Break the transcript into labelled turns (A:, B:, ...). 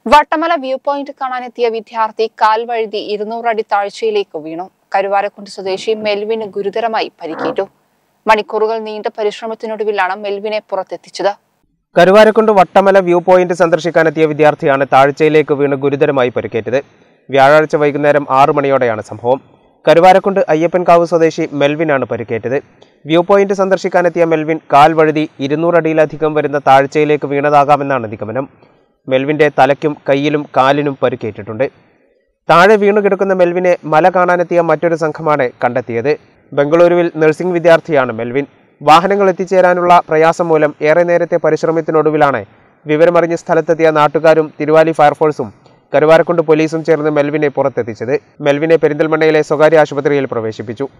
A: Vattamala view point കാണാനെത്തിയ വിദ്യാർത്ഥി കാൽ വഴുതി 200 അടി താഴ്ചയിലേക്ക് വീണു. കരുവാരക്കുണ്ട് സ്വദേശി മെൽവിന് ഗുരുതരമായി പരിക്കേറ്റു. മണിക്കൂറുകൾ നീണ്ട പരിശ്രമത്തിനൊടുവിലാണ് മെൽവിനെ പുറത്തെത്തിച്ചത്.
B: കരുവാരക്കുണ്ട് വട്ടമല വ്യൂ പോയിന്റ് സന്ദർശിക്കാനെത്തിയ വിദ്യാർത്ഥിയാണ് താഴ്ചയിലേക്ക് വീണ് ഗുരുതരമായി പരിക്കേറ്റത്. വ്യാഴാഴ്ച വൈകുന്നേരം 6 മണിയോടെയാണ് സംഭവം. കരുവാരക്കുണ്ട് അയ്യപ്പൻകാവ് സ്വദേശി മെൽവിനാണ് പരിക്കേറ്റത്. വ്യൂ പോയിന്റ് സന്ദർശിക്കാനെത്തിയ മെൽവിൻ കാൽ വഴുതി 200 അടിയിലധികം വരുന്ന താഴ്ചയിലേക്ക് വീണതാകാമെന്നാണ് നിഗമനം. മെൽവിന്റെ തലയ്ക്കും കൈയിലും കാലിനും പരിക്കേറ്റിട്ടുണ്ട്. താഴെ വീണുകിടക്കുന്ന മെൽവിനെ മല കാണാനെത്തിയ മറ്റൊരു സംഘമാണ് കണ്ടെത്തിയത്. ബംഗളൂരുവിൽ നഴ്സിംഗ് വിദ്യാർത്ഥിയാണ് മെൽവിൻ. വാഹനങ്ങൾ എത്തിച്ചേരാനുള്ള പ്രയാസം മൂലം ഏറെ നേരത്തെ പരിശ്രമത്തിനൊടുവിലാണ് വിവരമറിഞ്ഞ് സ്ഥലത്തെത്തിയ നാട്ടുകാരും തിരുവാലി ഫയർഫോഴ്സും കരുവാരക്കുണ്ട് പോലീസും ചേർന്ന് മെൽവിനെ പുറത്തെത്തിച്ചത്. മെൽവിനെ പെരിന്തൽമണ്ണയിലെ സ്വകാര്യ ആശുപത്രിയിൽ പ്രവേശിപ്പിച്ചു.